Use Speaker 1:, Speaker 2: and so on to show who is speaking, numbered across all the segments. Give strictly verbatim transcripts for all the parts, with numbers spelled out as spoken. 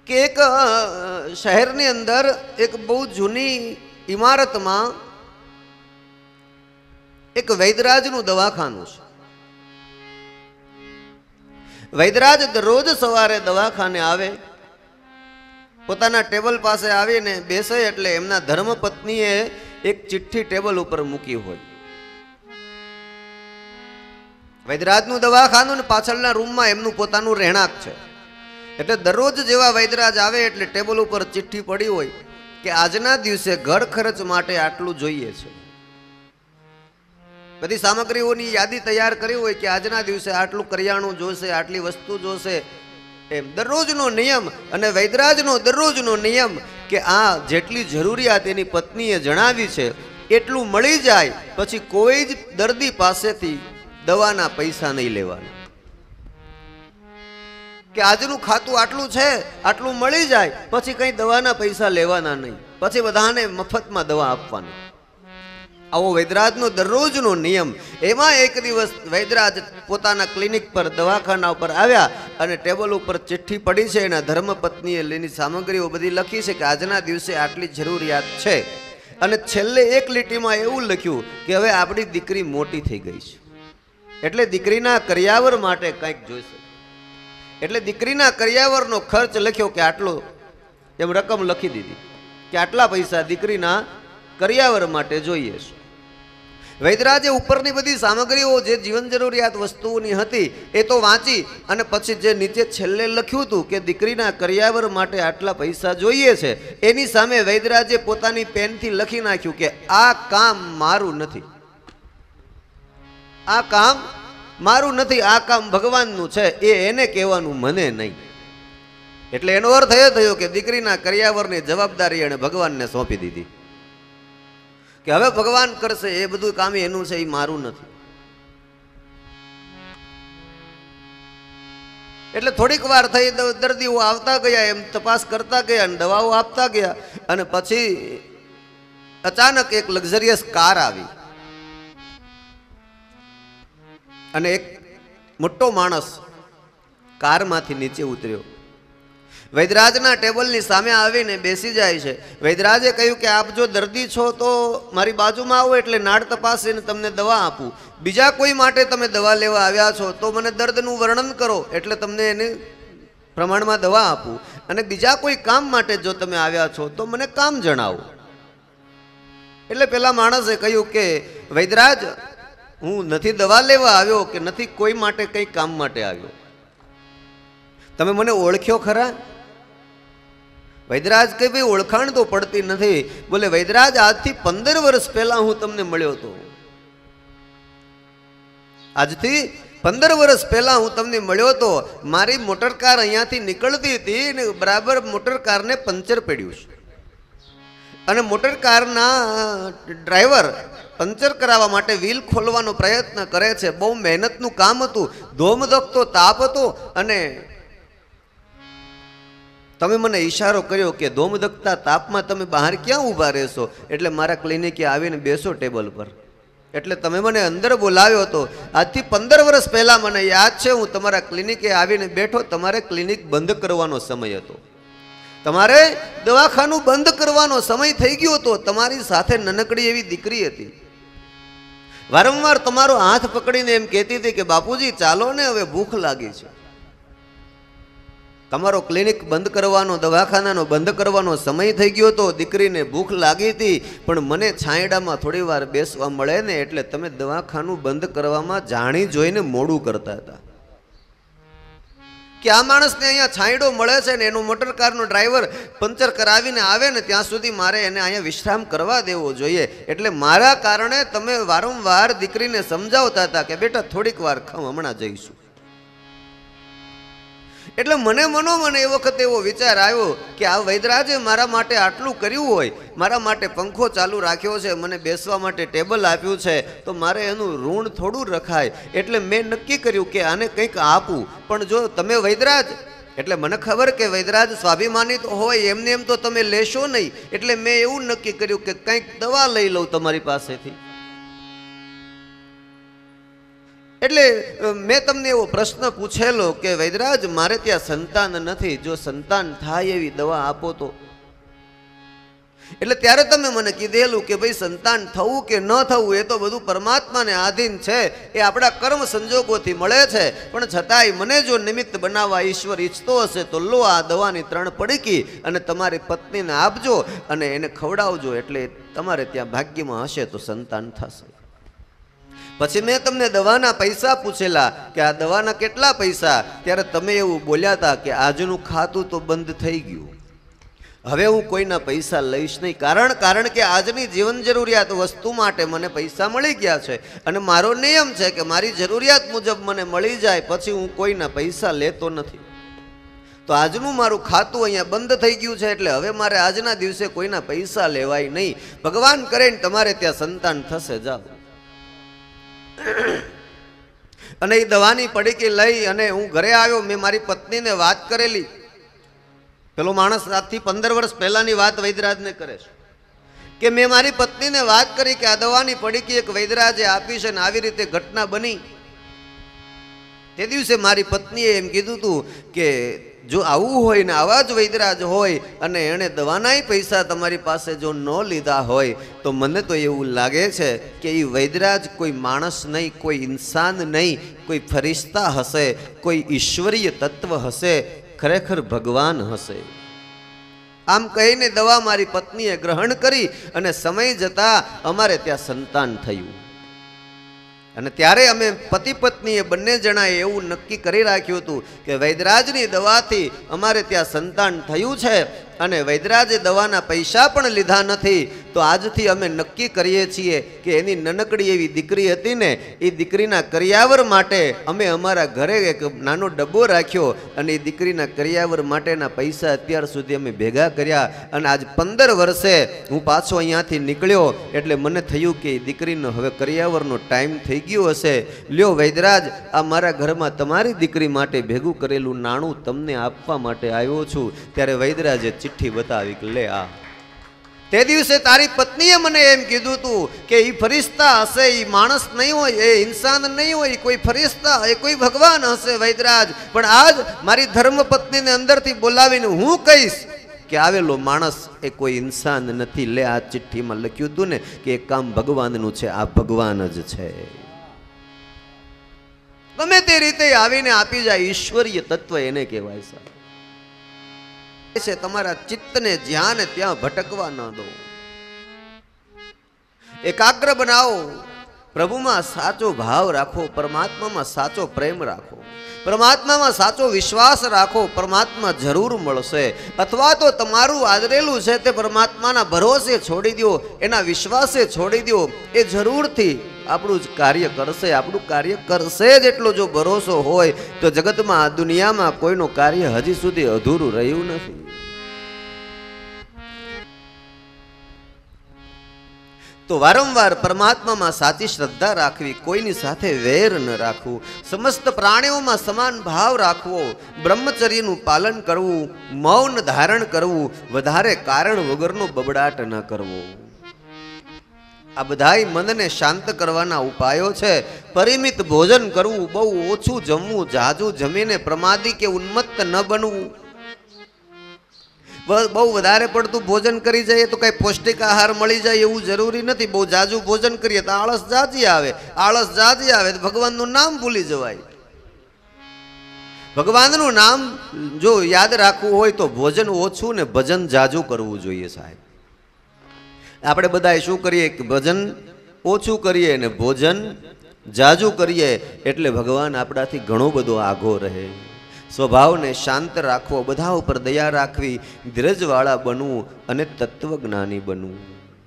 Speaker 1: કે એક શહેરની અંદર એક બહુ જૂની ઇમારતમાં એક વૈદરાજનું દવાખાનું છે. વૈદરાજ દરરોજ સવારે દવાખાને આવે, પોતાના ટેબલ પાસે આવીને બેસે એટલે એમના ધર્મપત્નીએ એક ચિઠ્ઠી ટેબલ ઉપર મૂકી હોય. વૈદરાજનું દવાખાનું ને પાછળના રૂમમાં એમનું પોતાનું રહેણાંક છે. એટલે દરરોજ જેવા વૈદરાજ આવે એટલે ટેબલ ઉપર ચિઠ્ઠી પડી હોય કે આજના દિવસે ઘર ખર્ચ માટે આટલું જોઈએ છે. બધી સામગ્રીઓની યાદી તૈયાર કરી હોય કે આજના દિવસે આટલું કરિયાણું જોશે, આટલી વસ્તુ જોશે, એમ દરરોજનો નિયમ. અને વૈદરાજનો દરરોજનો નિયમ કે આ જેટલી જરૂરિયાત એની પત્નીએ જણાવી છે એટલું મળી જાય, પછી કોઈ જ દર્દી પાસેથી દવાના પૈસા નહીં લેવાના. કે આજનું ખાતું આટલું છે, આટલું મળી જાય, પછી કઈ દવાના પૈસા લેવાના નહીં, પછી બધાને મફતમાં દવા આપવાની. આવો વૈદરાજનો દરરોજનો નિયમ. એમાં એક દિવસ વૈદરાજ પોતાના ક્લિનિક પર દવાખાના ઉપર આવ્યા અને ટેબલ ઉપર ચિઠ્ઠી પડી છે. એના ધર્મપત્નીએ લેની સામગ્રીઓ બધી લખી છે કે આજના દિવસે આટલી જરૂરિયાત છે. અને છેલ્લે એક લીટીમાં એવું લખ્યું કે હવે આપણી દીકરી મોટી થઈ ગઈ છે, એટલે દીકરીના કરિયાવર માટે કંઈક જોઈશે. એટલે દીકરીના કરિયાવરનો ખર્ચ લખ્યો કે આટલો, એમ રકમ લખી દીધી કે આટલા પૈસા દીકરીના કરિયાવર માટે જોઈએ છે. વૈદરાજે ઉપરની બધી સામગ્રીઓ જે જીવન જરૂરિયાત વસ્તુઓની હતી એ તો વાંચી, અને પછી જે નીચે છેલ્લે લખ્યું હતું કે દીકરીના કરિયાવર માટે આટલા પૈસા જોઈએ છે, એની સામે વૈદરાજે પોતાની પેનથી લખી નાખ્યું કે આ કામ મારું નથી, આ કામ મારું નથી, આ કામ ભગવાનનું છે, એ એને કહેવાનું મને નહીં. એટલે એનો અર્થ એ થયો કે દીકરીના કરિયાવરની જવાબદારી એણે ભગવાનને સોંપી દીધી કે હવે ભગવાન કરશે, એ બધું કામ એનું છે, એ મારું નથી. એટલે થોડીક વાર થઈ, દર્દીઓ આવતા ગયા, એમ તપાસ કરતા ગયા અને દવાઓ આપતા ગયા. અને પછી અચાનક એક લક્ઝરિયસ કાર આવી અને એક મોટો માણસ કારમાંથી નીચે ઉતર્યો. વૈદરાજના ટેબલની સામે આવીને બેસી જાય છે. વૈદરાજે કહ્યું કે આપ જો દર્દી છો તો મારી બાજુમાં આવો, એટલે નાડ તપાસીને તમને દવા આપું. બીજા કોઈ માટે તમે દવા લેવા આવ્યા છો તો મને દર્દનું વર્ણન કરો, એટલે તમને એને પ્રમાણમાં દવા આપું. અને બીજા કોઈ કામ માટે જો તમે આવ્યા છો તો મને કામ જણાવો. એટલે પેલા માણસે કહ્યું કે વૈદરાજ, હું નથી દવા લેવા આવ્યો કે નથી કોઈ માટે કઈ કામ માટે આવ્યો, તમે મને ઓળખ્યો ખરા? વૈદરાજ કે ભાઈ ઓળખાણ તો પડતી નથી. બોલે વૈદરાજ, આજથી પંદર વર્ષ પહેલા હું તમને મળ્યો હતો, આજથી પંદર વર્ષ પહેલા હું તમને મળ્યો હતો. મારી મોટર કાર અહીંયાથી નીકળતી હતી ને બરાબર મોટર કારને પંચર પડ્યું છે, અને મોટર કારના ડ્રાઈવર પંચર કરાવવા માટે વ્હીલ ખોલવાનો પ્રયત્ન કરે છે. બહુ મહેનતનું કામ હતું, ધોમધકતો તાપ હતો, અને તમે મને ઈશારો કર્યો કે ધોમધકતા તાપમાં તમે બહાર ક્યાં ઊભા રહેશો, એટલે મારા ક્લિનિકે આવીને બેસો ટેબલ પર. એટલે તમે મને અંદર બોલાવ્યો હતો. આજથી પંદર વર્ષ પહેલા મને યાદ છે, હું તમારા ક્લિનિકે આવીને બેઠો, તમારે ક્લિનિક બંધ કરવાનો સમય હતો, તમારે દવાખાનું બંધ કરવાનો સમય થઈ ગયો હતો. તમારી સાથે નનકડી એવી દીકરી હતી, વારંવાર તમારો હાથ પકડીને એમ કહેતી હતી કે બાપુજી ચાલો ને, હવે ભૂખ લાગી છે. તમારો ક્લિનિક બંધ કરવાનો, દવાખાનાનો બંધ કરવાનો સમય થઈ ગયો હતો, દીકરીને ભૂખ લાગી હતી, પણ મને છાંયડામાં થોડી વાર બેસવા મળે ને એટલે તમે દવાખાનું બંધ કરવામાં જાણી જોઈને મોડું કરતા હતા. કે આ માણસને અહીંયા છાંયડો મળે છે ને એનો મોટર કારનો ડ્રાઈવર પંચર કરાવીને આવે ને ત્યાં સુધી મારે એને અહીંયા વિશ્રામ કરવા દેવો જોઈએ. એટલે મારા કારણે તમે વારંવાર દીકરીને સમજાવતા હતા કે બેટા થોડીક વાર ખમ, હમણાં જઈશું. એટલે મને મનો મને એ વખતે એવો વિચાર આવ્યો કે આ વૈદરાજે મારા માટે આટલું કર્યું હોય, મારા માટે પંખો ચાલુ રાખ્યો છે, મને બેસવા માટે ટેબલ આપ્યું છે, તો મારે એનું ઋણ થોડું રખાય. એટલે મેં નક્કી કર્યું કે આને કંઈક આપું. પણ જો તમે વૈદરાજ, એટલે મને ખબર કે વૈદરાજ સ્વાભિમાનિત હોય, એમને એમ તો તમે લેશો નહીં, એટલે મેં એવું નક્કી કર્યું કે કંઈક દવા લઈ લઉં તમારી પાસેથી. એટલે મેં તમને એવો પ્રશ્ન પૂછેલો કે વૈદરાજ મારે ત્યાં સંતાન નથી, જો સંતાન થાય એવી દવા આપો તો. એટલે ત્યારે તમે મને કીધેલું કે ભાઈ સંતાન થવું કે ન થવું એ તો બધું પરમાત્માને આધીન છે, એ આપણા કર્મ સંજોગોથી મળે છે, પણ છતાંય મને જો નિમિત્ત બનાવવા ઈશ્વર ઈચ્છતો હશે તો લો આ દવાની ત્રણ પડીકી અને તમારી પત્નીને આપજો અને એને ખવડાવજો, એટલે તમારે ત્યાં ભાગ્યમાં હશે તો સંતાન થશે. પછી મેં તમને દવાના પૈસા પૂછેલા કે આ દવાના કેટલા પૈસા, ત્યારે તમે એવું બોલ્યા હતા કે આજનું ખાતું તો બંધ થઈ ગયું, હવે હું કોઈના પૈસા લઈશ નહીં. કારણ કારણ કે આજની જીવન જરૂરિયાત વસ્તુ માટે મને પૈસા મળી ગયા છે અને મારો નિયમ છે કે મારી જરૂરિયાત મુજબ મને મળી જાય પછી હું કોઈના પૈસા લેતો નથી. તો આજનું મારું ખાતું અહીંયા બંધ થઈ ગયું છે, એટલે હવે મારે આજના દિવસે કોઈના પૈસા લેવાય નહીં. ભગવાન કરે ને તમારે ત્યાં સંતાન થશે, જાઓ. અને એ દવાની પડીકી લઈ અને હું ઘરે આવ્યો. મેં મારી પત્નીને વાત કરેલી. પેલો માણસ આજથી પંદર વર્ષ પહેલાની વાત વૈદરાજને કરે છે કે મેં મારી પત્નીને વાત કરી કે આ દવાની પડીકી એક વૈદરાજે આપી છે ને આવી રીતે ઘટના બની. તે દિવસે મારી પત્નીએ એમ કીધું હતું કે જો આવું હોય ને આવા જ વૈદરાજ હોય અને એણે દવાનાય પૈસા તમારી પાસે જો ન લીધા હોય તો મને તો એવું લાગે છે કે એ વૈદરાજ કોઈ માણસ નહીં, કોઈ ઇન્સાન નહીં, કોઈ ફરિશ્તા હશે, કોઈ ઈશ્વરીય તત્વ હશે, ખરેખર ભગવાન હશે. આમ કહીને દવા મારી પત્નીએ ગ્રહણ કરી અને સમય જતા અમારે ત્યાં સંતાન થયું. અને ત્યારે અમે પતિ પત્નીએ બંને જણાએ એવું નક્કી કરી રાખ્યું હતું કે વૈદરાજની દવાથી અમારે ત્યાં સંતાન થયું છે અને વૈદરાજે દવાના પૈસા પણ લીધા નથી. તો આજથી અમે નક્કી કરીએ છીએ કે એની નનકડી એવી દીકરી હતી ને એ દીકરીના કરિયાવર માટે અમે અમારા ઘરે એક નાનો ડબ્બો રાખ્યો અને એ દીકરીના કરિયાવર માટેના પૈસા અત્યાર સુધી અમે ભેગા કર્યા. અને આજ પંદર વર્ષે હું પાછો અહીંયાથી નીકળ્યો એટલે મને થયું કે એ દીકરીનો હવે કરિયાવરનો ટાઈમ થઈ ગયો હશે. લ્યો વૈદરાજ, આ મારા ઘરમાં તમારી દીકરી માટે ભેગું કરેલું નાણું તમને આપવા માટે આવ્યો છું. ત્યારે વૈદરાજે ચિઠ્ઠી બતાવી કે લે આ. તે દિવસે તારી પત્નીએ મને એમ કીધું હતું કે એ ફરિશ્તા હશે, એ માણસ નહીં હોય, એ ઇન્સાન નહીં હોય, કોઈ ફરિશ્તા, એ કોઈ ભગવાન હશે વૈદરાજ. પણ આજ મારી ધર્મ પત્નીને અંદરથી બોલાવીને હું કહીશ કે આવેલો માણસ એ કોઈ ઇન્સાન નથી. લે આ ચિઠ્ઠીમાં લખ્યું હતું ને કે એ કામ ભગવાનનું છે, આ ભગવાન જ છે. ગમે તે રીતે આવીને આપી જાય, ઈશ્વરીય તત્વ એને કહેવાય છે. તમારા ચિત્તને જ્યાં ત્યાં ભટકવા ન દો, એકાગ્ર બનાવો, પ્રભુમાં સાચો ભાવ રાખો, પરમાત્મામાં સાચો પ્રેમ રાખો, પરમાત્મામાં સાચો વિશ્વાસ રાખો. પરમાત્મા જરૂર મળશે. અથવા તો તમારું આદરેલું છે તે પરમાત્માના ભરોસે છોડી દો, એના વિશ્વાસે છોડી દો, એ જરૂરથી આપણું જ કાર્ય કરશે. આપણું કાર્ય કરશે જ એટલો જો ભરોસો હોય તો જગતમાં આ દુનિયામાં કોઈનું કાર્ય હજી સુધી અધૂરું રહ્યું નથી. તો વારંવાર પરમાત્મામાં સાચી શ્રદ્ધા રાખવી, કોઈની સાથે વેર ન રાખવું, સમસ્ત પ્રાણીઓમાં સમાન ભાવ રાખવો, બ્રહ્મચર્યનું પાલન કરવું, મૌન ધારણ કરવું, વધારે કારણ વગરનો બબડાટ ન કરવો. આ બધાય મનને શાંત કરવાના ઉપાયો છે. પરિમિત ભોજન કરવું, બહુ ઓછું જમવું, જાજુ જમીને પ્રમાદી કે ઉન્મત્ત ન બનવું. બહુ વધારે પડતું ભોજન કરી જાય તો કઈ પૌષ્ટિક આહાર મળી જાય એવું જરૂરી નથી. બહુ જાજુ ભોજન કરીએ તો આળસ જાજી આવે, આળસ જાજી આવે તો ભગવાનનું નામ ભૂલી જવાય. ભગવાનનું નામ જો યાદ રાખવું હોય તો ભોજન ઓછું ને ભજન જાજુ કરવું જોઈએ સાહેબ. આપણે બધા શું કરીએ કે ભજન ઓછું કરીએ ને ભોજન જાજુ કરીએ એટલે ભગવાન આપણાથી ઘણો બધો આઘો રહે. સ્વભાવને શાંત રાખવો, બધા ઉપર દયા રાખવી, ધીરજવાળા બનવું અને તત્વજ્ઞાની બનવું.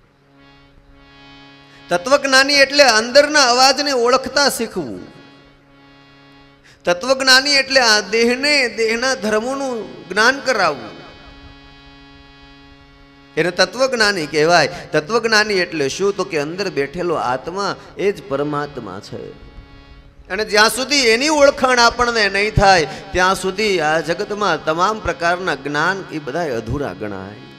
Speaker 1: તત્વજ્ઞાની એટલે અંદરના અવાજને ઓળખતા શીખવું. તત્વજ્ઞાની એટલે આ દેહને દેહના ધર્મોનું જ્ઞાન કરાવવું, એને તત્વજ્ઞાની કહેવાય. તત્વજ્ઞાની એટલે શું? તો કે અંદર બેઠેલો આત્મા એ જ પરમાત્મા છે. અને જ્યાં સુધી એની ઓળખાણ આપણને નહીં થાય ત્યાં સુધી આ જગતમાં તમામ પ્રકારના જ્ઞાન એ બધા અધૂરા ગણાય.